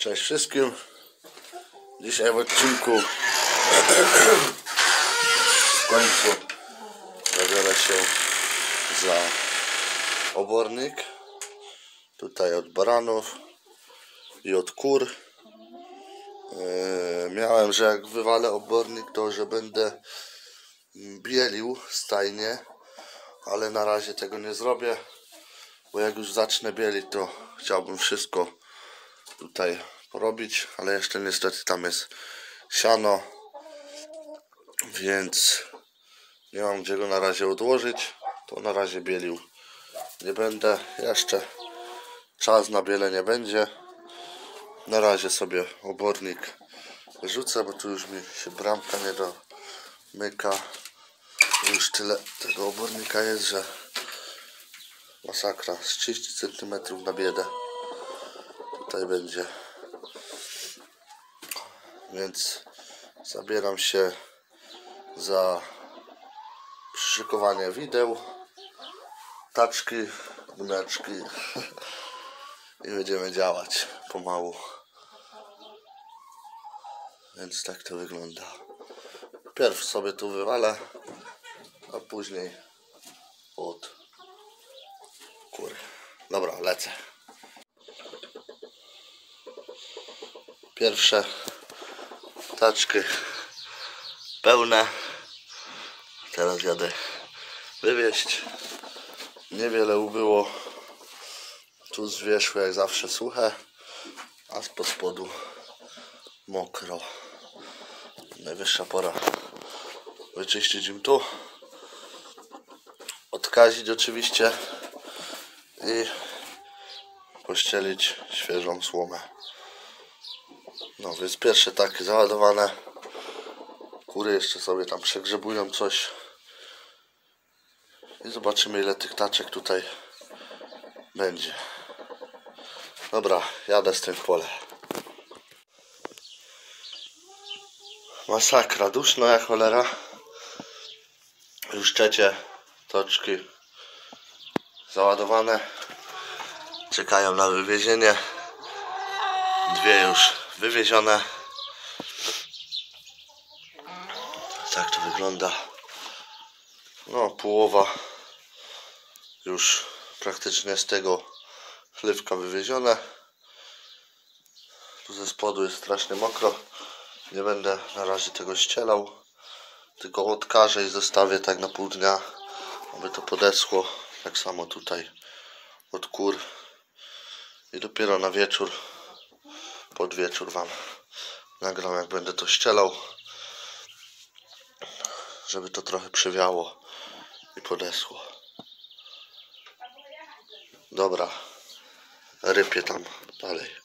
Cześć wszystkim. Dzisiaj w odcinku w końcu zabiorę się za obornik. Tutaj od baranów i od kur. Miałem, że jak wywalę obornik, to że będę bielił stajnie, ale na razie tego nie zrobię, bo jak już zacznę bielić, to chciałbym wszystko tutaj porobić, ale jeszcze niestety tam jest siano, więc nie mam gdzie go na razie odłożyć, to na razie bielił nie będę, jeszcze czas na bielenie będzie. Na razie sobie obornik rzucę, bo tu już mi się bramka nie domyka. Już tyle tego obornika jest, że masakra, z 30 cm na biedę tutaj będzie. Więc zabieram się za przyszykowanie wideł, taczki, gumeczki i będziemy działać pomału. Więc tak to wygląda. Pierw sobie tu wywalę, a później od kury. Dobra, lecę. Pierwsze taczki pełne. Teraz jadę wywieźć. Niewiele ubyło. Tu z wierzchu jak zawsze suche, a spod spodu mokro. Najwyższa pora wyczyścić im tu, odkazić oczywiście i pościelić świeżą słomę. No więc pierwsze takie załadowane. Kury jeszcze sobie tam przegrzebują coś i zobaczymy, ile tych taczek tutaj będzie. Dobra, jadę z tym w pole. Masakra, duszno jak cholera. Już trzecie toczki załadowane, czekają na wywiezienie. Dwie już wywiezione. Tak to wygląda. No, połowa już praktycznie z tego chlewka wywiezione. Tu ze spodu jest strasznie mokro. Nie będę na razie tego ścielał, tylko odkażę i zostawię tak na pół dnia, aby to podeschło. Tak samo tutaj od kur. I dopiero na wieczór, pod wieczór wam nagram, jak będę to ścielał, żeby to trochę przywiało i podeschło. Dobra, rypię tam dalej.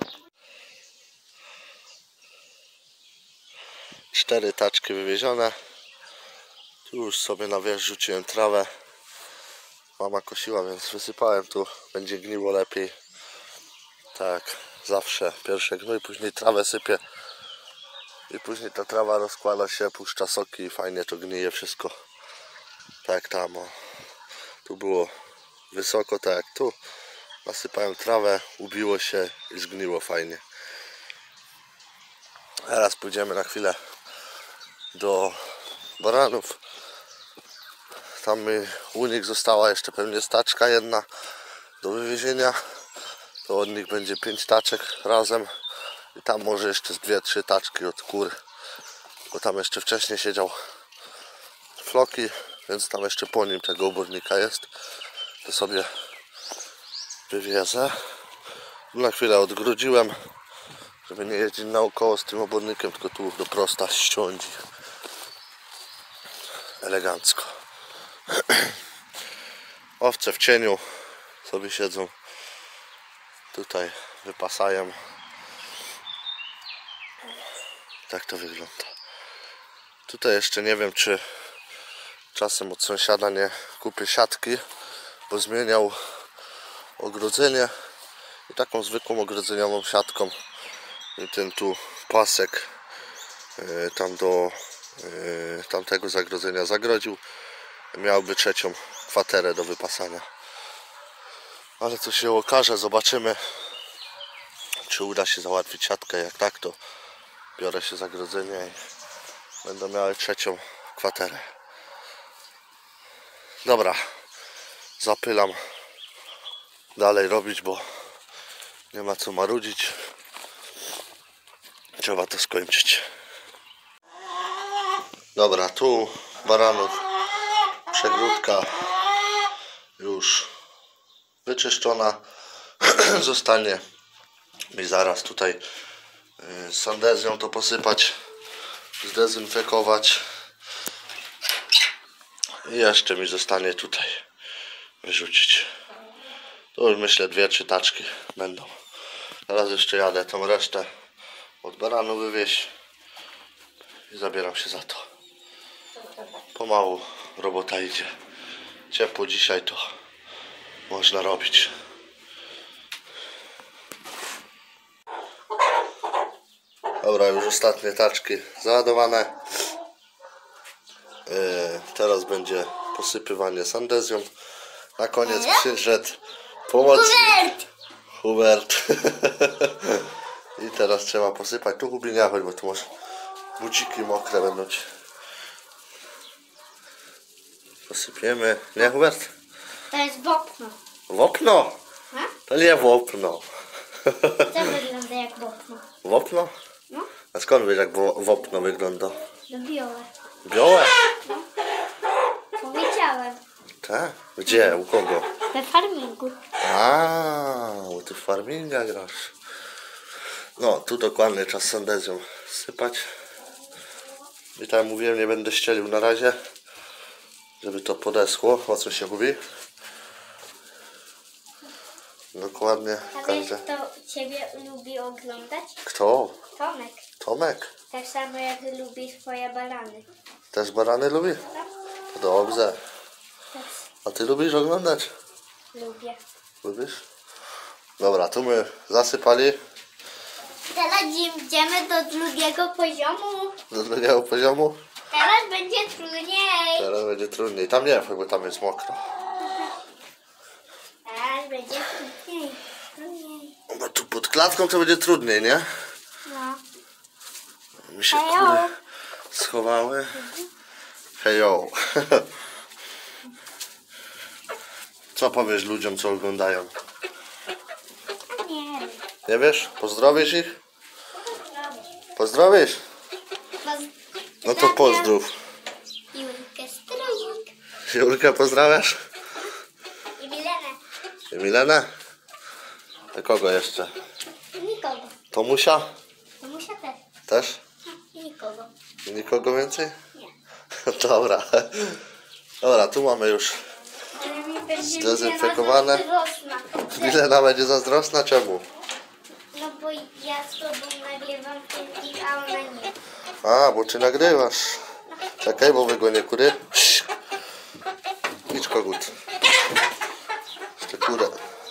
4 taczki wywiezione. Tu już sobie na wierzch rzuciłem trawę. Mama kosiła, więc wysypałem tu. Będzie gniło lepiej. Tak, zawsze pierwsze gnój, później trawę sypię. I później ta trawa rozkłada się, puszcza soki i fajnie to gnije wszystko. Tak tam, o. Tu było wysoko, tak jak tu. Nasypałem trawę, ubiło się i zgniło fajnie. Teraz pójdziemy na chwilę do baranów. Tam mi u nich została jeszcze pewnie taczka jedna do wywiezienia. To od nich będzie 5 taczek razem. I tam może jeszcze 2-3 taczki od kur. Bo tam jeszcze wcześniej siedział Floki, więc tam jeszcze po nim tego obornika jest. To sobie wywiezę. Na chwilę odgrodziłem, żeby nie jeździć naokoło z tym obornikiem, tylko tu do prosta ściądzi. Elegancko. Owce w cieniu sobie siedzą. Tutaj wypasają. Tak to wygląda. Tutaj jeszcze nie wiem, czy czasem od sąsiada nie kupię siatki, bo zmieniał ogrodzenie i taką zwykłą ogrodzeniową siatką i ten tu pasek tam do tamtego zagrodzenia zagrodził. Miałby 3. kwaterę do wypasania, ale co się okaże, zobaczymy, czy uda się załatwić siatkę. Jak tak, to biorę się za grodzenie i będą miały trzecią kwaterę. Dobra, zapylam dalej robić, bo nie ma co marudzić. Trzeba to skończyć. Dobra, tu baranów przegródka już wyczyszczona. Zostanie mi zaraz tutaj sandezją to posypać, zdezynfekować i jeszcze mi zostanie tutaj wyrzucić. To już myślę 2-3 taczki będą. Teraz jeszcze jadę tą resztę od baranu wywieźć i zabieram się za to. Pomału robota idzie. Ciepło dzisiaj, to można robić. Dobra, już ostatnie taczki załadowane. Teraz będzie posypywanie sandezją. Na koniec przyszedł pomocnik Hubert. I teraz trzeba posypać. Tu Hubi nie chodź, bo tu masz buciki mokre będą ci. Posypiemy. Nie, Hubert? To jest wopno. Wopno? To nie wopno. To wygląda jak wopno. Wopno? No. A skąd wiesz, jak wopno wygląda? No białe. Białe? Powiedziałem. Tak? Gdzie? U kogo? We farmingu. Bo ty w farminga grasz. No, tu dokładnie czas sandezją sypać. I tak jak mówiłem, nie będę ścielił na razie, żeby to podeschło. O co się mówi? Dokładnie. A wiesz, kto ciebie lubi oglądać? Kto? Tomek. Tomek? Tak samo jak lubi twoje barany. Też barany lubi? No, Dobrze. też A ty lubisz oglądać? lubię. Lubisz? Dobra, tu my zasypali Teraz idziemy do drugiego poziomu. do drugiego poziomu. Teraz będzie trudniej. Teraz będzie trudniej. Tam nie, bo tam jest mokro. Teraz będzie trudniej. Trudniej. No tu pod klatką to będzie trudniej, nie? No. Mi się Hejo. kury schowały. Hejo. Co powiesz ludziom, co oglądają? Nie. Nie wiesz? Pozdrowisz ich? Pozdrowisz? No to pozdrów. Julkę Strojek. Julkę pozdrawiasz? I Milenę. I Milenę? A kogo jeszcze? Nikogo. Tomusia? Mamusia też. Też? I nikogo. I nikogo więcej? Nie. Dobra. Dobra, tu mamy już Ale mi będzie zdezynfekowane. Milena zazdrosna. Milena będzie zazdrosna. Czemu? No bo ja z tobą nagrywam filmik, a ona nie. A, bo ty nagrywasz. Czekaj, bo wygonię kury. Idź kogut. Jeszcze kurę.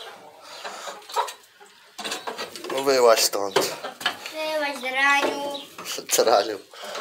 No wyłaź stąd. Byłaś z raniu. Ceraniu.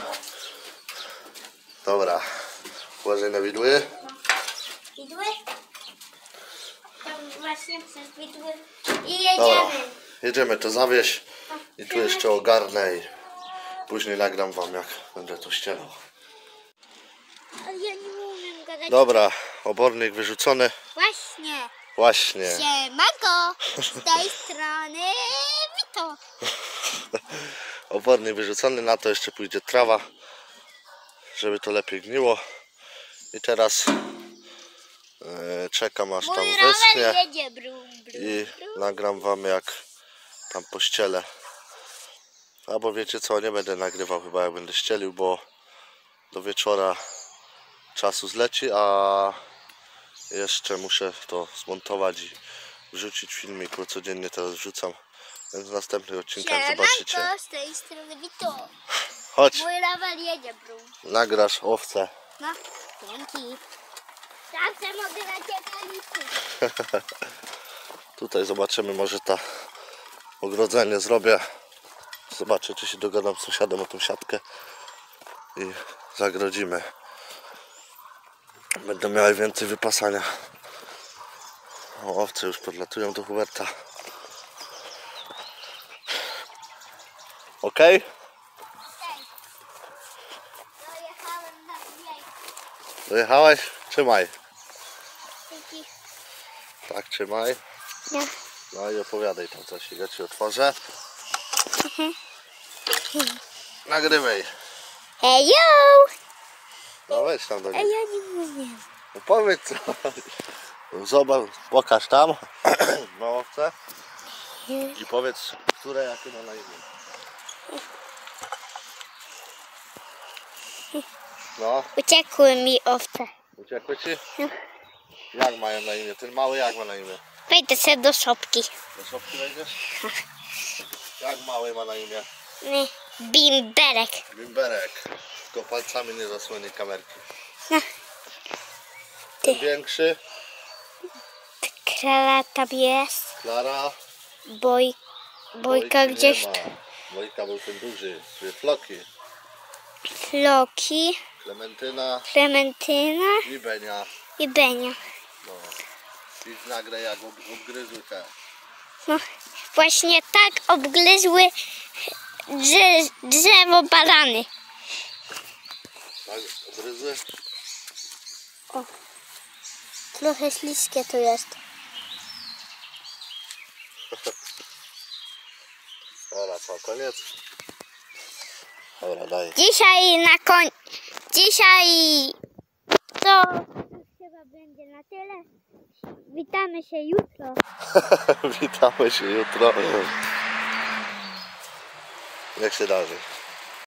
Dobra. Uważaj na widły. Widły? Tam właśnie przez widły. I Dobra. jedziemy. Jedziemy to zawieźć. I tu jeszcze ogarnę i później nagram wam, jak będę to ścielał. Ale ja nie umiem gadać. Dobra, obornik wyrzucony. Właśnie. Właśnie. Siemanko. Z tej strony Wito. Obornik wyrzucony, na to jeszcze pójdzie trawa, żeby to lepiej gniło. I teraz czekam aż tam Mój wyschnie rower jedzie brum, brum, i brum. nagram wam, jak tam pościelę. Albo wiecie co, nie będę nagrywał chyba, jak będę ścielił, bo do wieczora czasu zleci, a jeszcze muszę to zmontować i wrzucić filmik, bo codziennie teraz wrzucam. Więc w następnych odcinkach zobaczycie. Siemanko, z tej strony Wito. Chodź, Mój rower jedzie brum. nagrasz owce. No, dzięki. Zawsze mogę na ciebie liczyć. Tutaj zobaczymy, może ta ogrodzenie zrobię. Zobaczę, czy się dogadam z sąsiadem o tą siatkę i zagrodzimy. Będą miały więcej wypasania. O, owce już podlatują do Huberta. Okej? Okej. Dojechałem na dźwięk. Dojechałeś? Trzymaj. Dzięki. Tak, trzymaj. No. No i opowiadaj tam coś, ja ci otworzę. Nagrywaj. Hejo! No weź tam do A niej. ja nie mówię. No powiedz co. Zobacz, pokaż tam małowce i powiedz, które jakie ma na imię. No, Uciekły mi owce. uciekły ci? No. Jak mają na imię? Ten mały jak ma na imię? Wejdę sobie do szopki. Do szopki wejdziesz? Jak mały ma na imię? Nie. Bimberek. Bimberek. Tylko palcami nie zasłoni kamerki. No. Ten większy? Krala tam jest. Klara. Bojka nie gdzieś ma. Bojka był ten duży. Dwie floki. Floki. Klementyna Klementyna i Benia. i Benia. No. I nagraj jak obgryzły te. No. Właśnie tak obgryzły drzewo barany. Tak, obgryzły? Trochę śliskie to jest. Dobra, co, koniec? Dobra, daj. Dzisiaj to chyba będzie na tyle. Witamy się jutro. Witamy się jutro. Jak się darzy?